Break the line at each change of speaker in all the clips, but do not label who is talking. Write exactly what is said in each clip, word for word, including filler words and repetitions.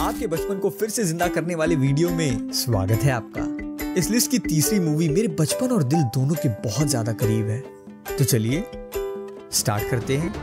आपके बचपन को फिर से जिंदा करने वाले वीडियो में स्वागत है आपका। इस लिस्ट की तीसरी मूवी मेरे बचपन और दिल दोनों के बहुत ज्यादा करीब है, तो चलिए स्टार्ट करते हैं।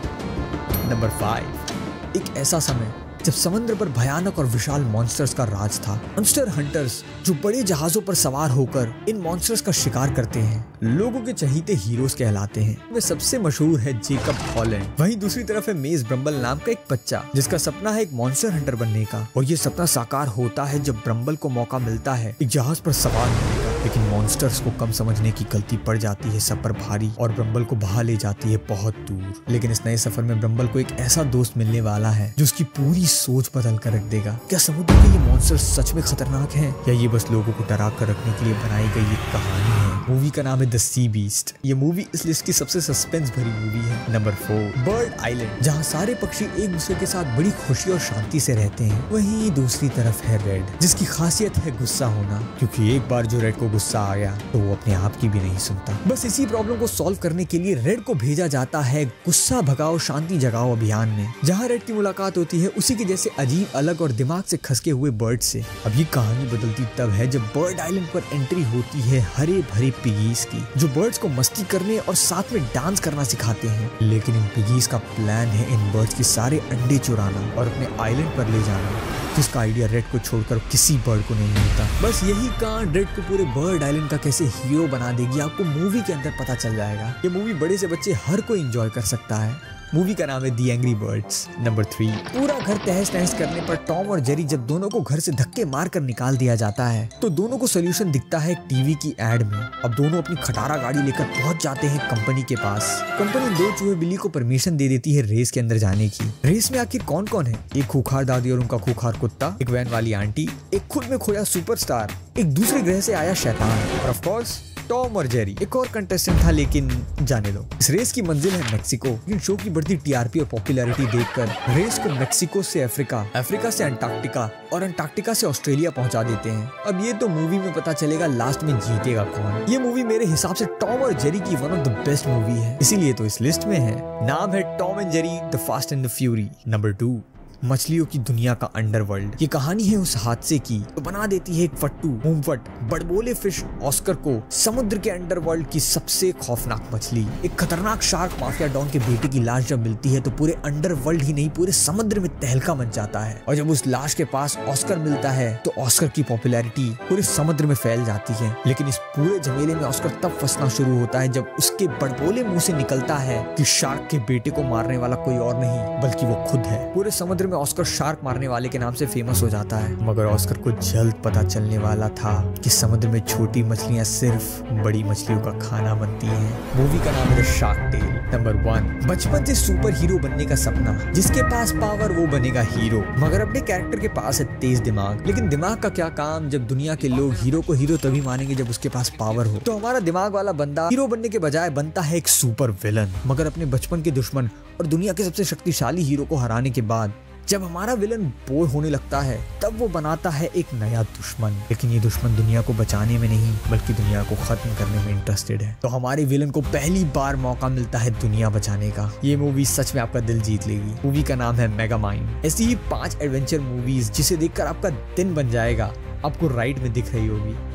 Number five. एक ऐसा समय जब समुद्र पर भयानक और विशाल मॉन्स्टर्स का राज था। मॉन्स्टर हंटर्स जो बड़े जहाजों पर सवार होकर इन मॉन्स्टर्स का शिकार करते हैं, लोगों के चहीते हीरोज कहलाते हैं। वे सबसे मशहूर है जेकब हॉलैंड। वहीं दूसरी तरफ है मेज ब्रम्बल नाम का एक बच्चा जिसका सपना है एक मॉन्स्टर हंटर बनने का, और ये सपना साकार होता है जब ब्रम्बल को मौका मिलता है एक जहाज पर सवार होने का। लेकिन मॉन्स्टर्स को कम समझने की गलती पड़ जाती है सब पर भारी, और ब्रम्बल को बहा ले जाती है बहुत दूर। लेकिन इस नए सफर में ब्रम्बल को एक ऐसा दोस्त मिलने वाला है जो उसकी पूरी सोच बदल कर रख देगा। क्या समुद्र के ये मॉन्स्टर सच में खतरनाक हैं, या ये बस लोगों को डरा कर रखने के लिए बनाई गई एक कहानी है? मूवी का नाम है द सी बीस्ट। ये मूवी इस लिस्ट की सबसे सस्पेंस भरी मूवी है। Number four. बर्ड आइलैंड, जहाँ सारे पक्षी एक दूसरे के साथ बड़ी खुशी और शांति से रहते हैं। वहीं दूसरी तरफ है रेड, जिसकी खासियत है गुस्सा होना, क्योंकि एक बार जो रेड को गुस्सा आ गया तो वो अपने आप की भी नहीं सुनता। बस इसी प्रॉब्लम को सॉल्व करने के लिए रेड को भेजा जाता है गुस्सा भगाओ शांति जगाओ अभियान में। जहाँ रेड की मुलाकात होती है उसी के जैसे अजीब अलग और दिमाग से खसके हुए बर्ड से। अब ये कहानी बदलती तब है जब बर्ड आइलैंड पर एंट्री होती है हरे भरे पिगीज की, जो बर्ड्स को मस्ती करने और साथ में डांस करना सिखाते हैं। लेकिन इन पिगीज का प्लान है इन बर्ड्स के सारे अंडे चुराना और अपने आइलैंड पर ले जाना, जिसका आइडिया रेड को छोड़कर किसी बर्ड को नहीं मिलता। बस यही कांड रेड को पूरे बर्ड आइलैंड का कैसे हीरो बना देगी, आपको मूवी के अंदर पता चल जाएगा। ये मूवी बड़े से बच्चे हर कोई एंजॉय कर सकता है। मूवी का नाम है the angry birds. Number three. पूरा घर तहस नहस करने पर टॉम और जेरी जब दोनों को घर से धक्के मार कर निकाल दिया जाता है तो दोनों को सोल्यूशन दिखता है एक टीवी की एड में। अब दोनों अपनी खटारा गाड़ी लेकर पहुंच जाते हैं कंपनी के पास। कंपनी दो चूहे बिल्ली को परमिशन दे देती है रेस के अंदर जाने की। रेस में आखिर कौन कौन है? एक खूंखार दादी और उनका खूंखार कुत्ता, एक वैन वाली आंटी, एक खुद में खोया सुपरस्टार, एक दूसरे ग्रह से आया शैतान, और ऑफ कोर्स टॉम और जेरी। एक और कंटेस्टेंट था, लेकिन जाने दो। इस रेस की मंजिल है मेक्सिको, लेकिन शो की बढ़ती टीआरपी और पॉपुलैरिटी देखकर रेस को मेक्सिको से अफ्रीका, अफ्रीका से अंटार्कटिका और अंटार्कटिका से ऑस्ट्रेलिया पहुंचा देते हैं। अब ये तो मूवी में पता चलेगा लास्ट में जीतेगा कौन। ये मूवी मेरे हिसाब से टॉम और जेरी की one of the best movie है, इसीलिए तो इस लिस्ट में है। नाम है Tom and Jerry the fast and the furious. Number two. मछलियों की दुनिया का अंडरवर्ल्ड। ये कहानी है उस हादसे की तो बना देती है एक फट्टू मूमफट बड़बोले फिश ऑस्कर को समुद्र के अंडरवर्ल्ड की सबसे खौफनाक मछली। एक खतरनाक शार्क माफिया डॉन के बेटे की लाश जब मिलती है तो पूरे अंडरवर्ल्ड ही नहीं पूरे समुद्र में तहलका मच जाता है। और जब उस लाश के पास ऑस्कर मिलता है तो ऑस्कर की पॉपुलैरिटी पूरे समुद्र में फैल जाती है। लेकिन इस पूरे झमेले में ऑस्कर तब फंसना शुरू होता है जब उसके बड़बोले मुंह से निकलता है कि शार्क के बेटे को मारने वाला कोई और नहीं बल्कि वो खुद है। पूरे समुद्र ऑस्कर शार्क मारने वाले के नाम से फेमस हो जाता है, मगर ऑस्कर को जल्द पता चलने वाला था कि समुद्र में छोटी मछलियां सिर्फ बड़ी मछलियों का खाना बनती हैं। मूवी का नाम है शार्क टेल। Number one. बचपन से सुपर हीरो बनने का सपना, जिसके पास पावर वो बनेगा हीरो, मगर अपने कैरेक्टर के पास है तेज दिमाग। लेकिन दिमाग का क्या काम जब दुनिया के लोग हीरो को हीरो तभी मानेंगे जब उसके पास पावर हो। तो हमारा दिमाग वाला बंदा हीरो बनने के बजाय बनता है एक सुपर विलन। मगर अपने बचपन के दुश्मन और दुनिया के सबसे शक्तिशाली हीरो को हराने के बाद जब हमारा विलन बोर होने लगता है तब वो बनाता है एक नया दुश्मन। लेकिन ये दुश्मन दुनिया को बचाने में नहीं बल्कि दुनिया को खत्म करने में इंटरेस्टेड है। तो हमारे विलन को पहली बार मौका मिलता है दुनिया बचाने का। ये मूवी सच में आपका दिल जीत लेगी। मूवी का नाम है मेगामाइंड। ऐसी ही पांच एडवेंचर मूवीज जिसे देखकर आपका दिन बन जाएगा आपको राइट में दिख रही होगी।